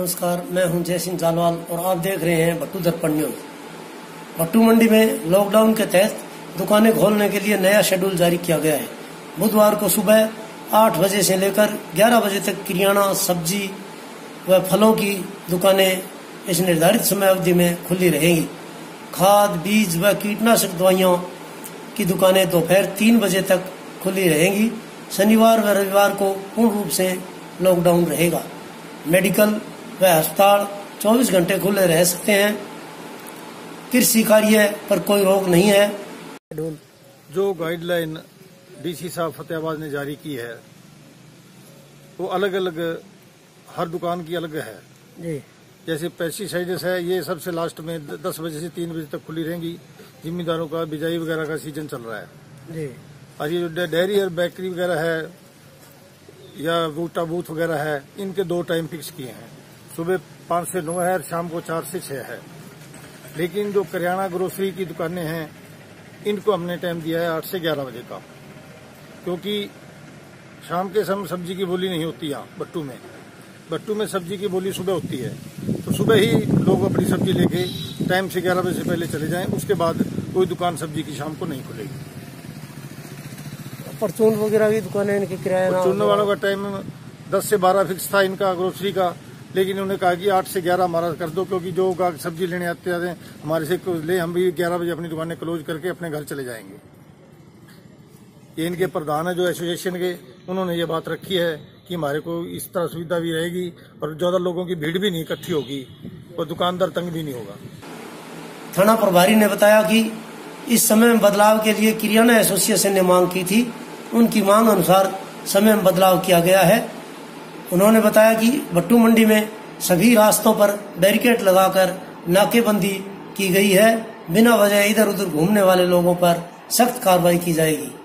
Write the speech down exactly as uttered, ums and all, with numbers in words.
नमस्कार, मैं हूं जय सिंह जालवाल और आप देख रहे हैं भट्टू दर्पण न्यूज। भट्टू मंडी में लॉकडाउन के तहत दुकानें खोलने के लिए नया शेड्यूल जारी किया गया है। बुधवार को सुबह आठ बजे से लेकर ग्यारह बजे तक किराना, सब्जी व फलों की दुकानें इस निर्धारित समय अवधि में खुली रहेंगी। खाद, बीज व कीटनाशक दवाइयों की दुकानें दोपहर तीन बजे तक खुली रहेंगी। शनिवार व रविवार को पूर्ण रूप से लॉकडाउन रहेगा। मेडिकल व अस्पताल चौबीस घंटे खुले रह सकते हैं। कृषि कार्य पर कोई रोक नहीं है। जो गाइडलाइन डीसी साहब फतेहाबाद ने जारी की है वो अलग अलग हर दुकान की अलग है जी। जैसे पेस्टिसाइड्स है, ये सबसे लास्ट में दस बजे से तीन बजे तक खुली रहेंगी। जिम्मेदारों का बिजाई वगैरह का सीजन चल रहा है जी। और ये जो डेयरी और बेकरी वगैरह है या बूटा बूथ वगैरह है, इनके दो टाइम फिक्स किए हैं। सुबह पाँच से नौ है और शाम को चार से छह है। लेकिन जो करियाना ग्रोसरी की दुकानें हैं इनको हमने टाइम दिया है आठ से ग्यारह बजे का, क्योंकि शाम के समय सब्जी की बोली नहीं होती यहाँ भट्टू में। भट्टू में सब्जी की बोली सुबह होती है, तो सुबह ही लोग अपनी सब्जी लेके टाइम से ग्यारह बजे से पहले चले जाएं। उसके बाद कोई दुकान सब्जी की शाम को नहीं खुलेगी। परचून वगैरह की दुकानें, इनके किराया परचून वालों का टाइम दस से बारह फिक्स था इनका ग्रोसरी का, लेकिन उन्होंने कहा कि आठ से ग्यारह हमारा कर दो, क्योंकि जो सब्जी लेने आते हैं हमारे से ले, हम भी ग्यारह बजे अपनी दुकानें क्लोज करके अपने घर चले जाएंगे। ये इनके प्रधान है जो एसोसिएशन के, उन्होंने ये बात रखी है कि हमारे को इस तरह सुविधा भी रहेगी और ज्यादा लोगों की भीड़ भी नहीं इकट्ठी होगी और दुकानदार तंग भी नहीं होगा। थाना प्रभारी ने बताया कि इस समय में बदलाव के लिए किराना एसोसिएशन ने मांग की थी। उनकी मांग अनुसार समय में बदलाव किया गया है। उन्होंने बताया कि भट्टू मंडी में सभी रास्तों पर बैरिकेड लगाकर नाकेबंदी की गई है। बिना वजह इधर उधर घूमने वाले लोगों पर सख्त कार्रवाई की जाएगी।